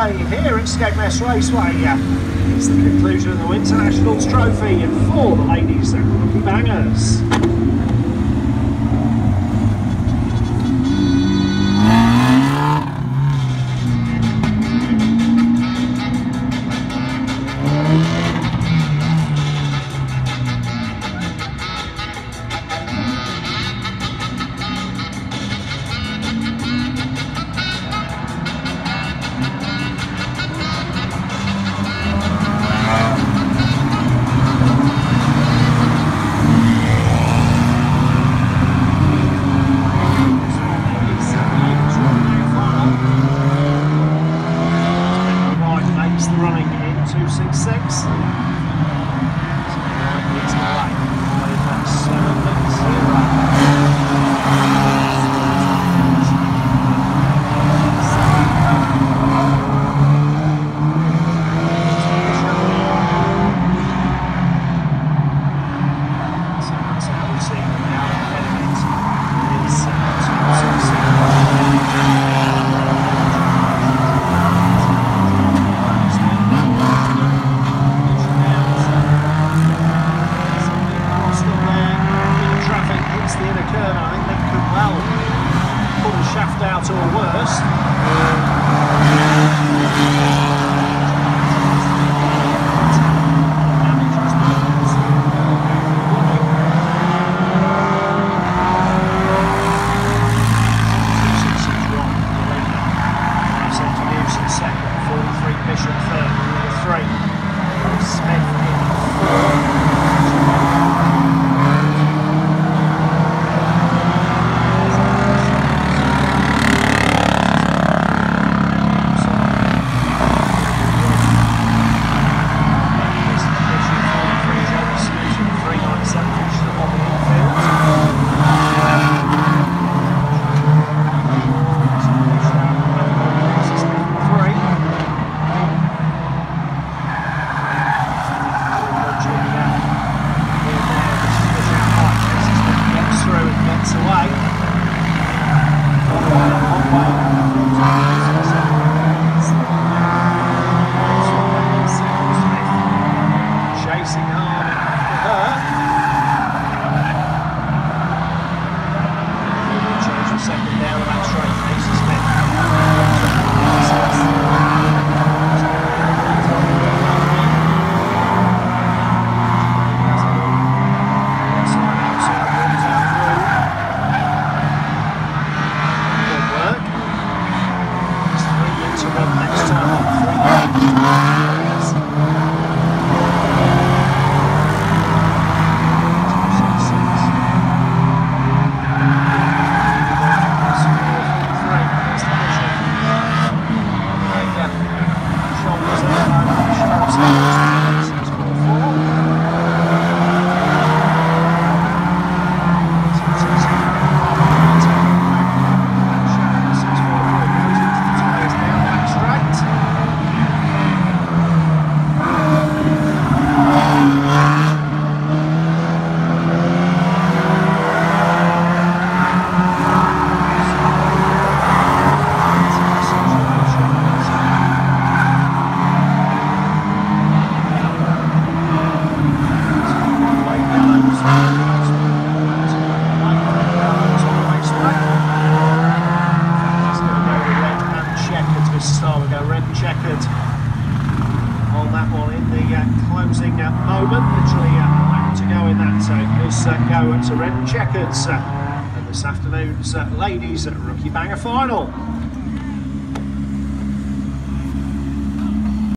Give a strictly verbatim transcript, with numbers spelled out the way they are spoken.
Saturday here at Skegness Raceway. It's the conclusion of the Winter Nationals Trophy for the ladies at Rookie Bangers. two six six. Shaft out or worse. Second, forty-three Bishop third, number three. Smith in four. Checkered on that one in the uh, closing uh, moment, literally uh, a lap to go in that, so it does uh, go to red and checkers uh, and this afternoon's uh, ladies at Rookie Banger final.